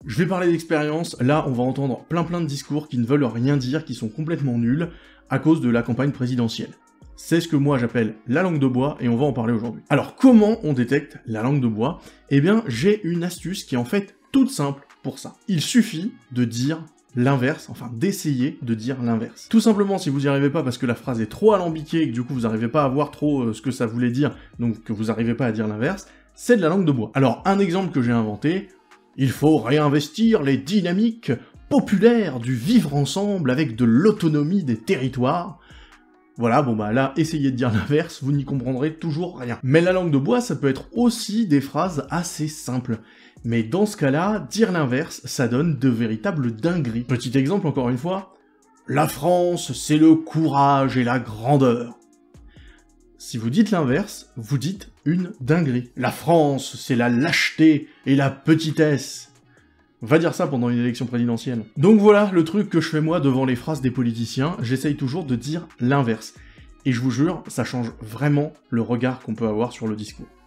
Je vais parler d'expérience, là on va entendre plein de discours qui ne veulent rien dire, qui sont complètement nuls, à cause de la campagne présidentielle. C'est ce que moi j'appelle la langue de bois, et on va en parler aujourd'hui. Alors comment on détecte la langue de bois? Eh bien j'ai une astuce qui est en fait toute simple pour ça. Il suffit de dire l'inverse, enfin d'essayer de dire l'inverse. Tout simplement, si vous n'y arrivez pas parce que la phrase est trop alambiquée et que du coup vous n'arrivez pas à voir trop ce que ça voulait dire, donc que vous n'arrivez pas à dire l'inverse, c'est de la langue de bois. Alors un exemple que j'ai inventé, il faut réinvestir les dynamiques populaires du vivre ensemble avec de l'autonomie des territoires. Voilà, bon bah là, essayez de dire l'inverse, vous n'y comprendrez toujours rien. Mais la langue de bois, ça peut être aussi des phrases assez simples. Mais dans ce cas-là, dire l'inverse, ça donne de véritables dingueries. Petit exemple encore une fois, la France, c'est le courage et la grandeur. Si vous dites l'inverse, vous dites une dinguerie. La France, c'est la lâcheté et la petitesse. Va dire ça pendant une élection présidentielle. Donc voilà le truc que je fais moi devant les phrases des politiciens, j'essaye toujours de dire l'inverse. Et je vous jure, ça change vraiment le regard qu'on peut avoir sur le discours.